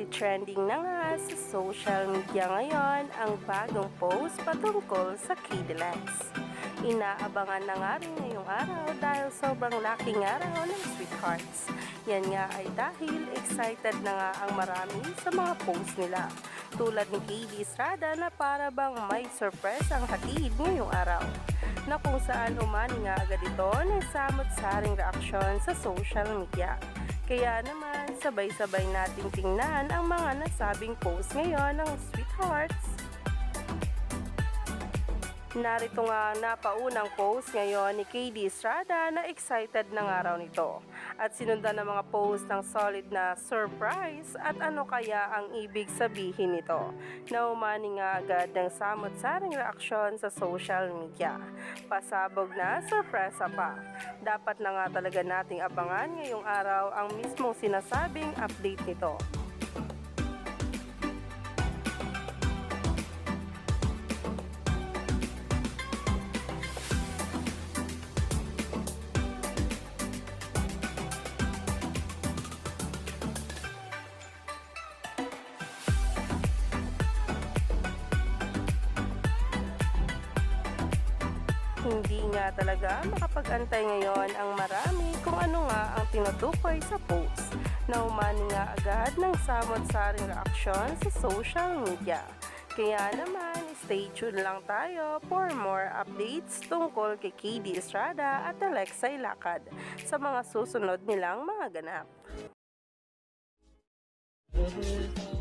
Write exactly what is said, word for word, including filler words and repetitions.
Nagti-trending na nga sa social media ngayon ang bagong post patungkol sa Kidelex. Inaabangan na nga rin ngayong araw dahil sobrang laking araw ng Sweethearts. Yan nga ay dahil excited na nga ang marami sa mga post nila. Tulad ni K D Estrada na para bang may surprise ang hatid ngayong araw. Na kung saan umani nga agad ito ng samot-saring reaksyon sa social media. Kaya naman, sabay-sabay nating tingnan ang mga nasabing post ngayon ng Sweethearts. Narito nga napaunang post ngayon ni K D Estrada na excited na nga raw nito. At sinundan ng mga post ng solid na surprise at ano kaya ang ibig sabihin nito. Na umani nga agad ng samot-saring reaksyon sa social media. Pasabog na sorpresa pa. Dapat na nga talaga nating abangan ngayong araw ang mismong sinasabing update nito. Hindi nga talaga makapag-antay ngayon ang marami kung ano nga ang tinutukoy sa post na umani nga agad ng samot-saring reaksyon sa social media. Kaya naman, stay tuned lang tayo for more updates tungkol kay K D Estrada at Alexay Lakad sa mga susunod nilang mga ganap.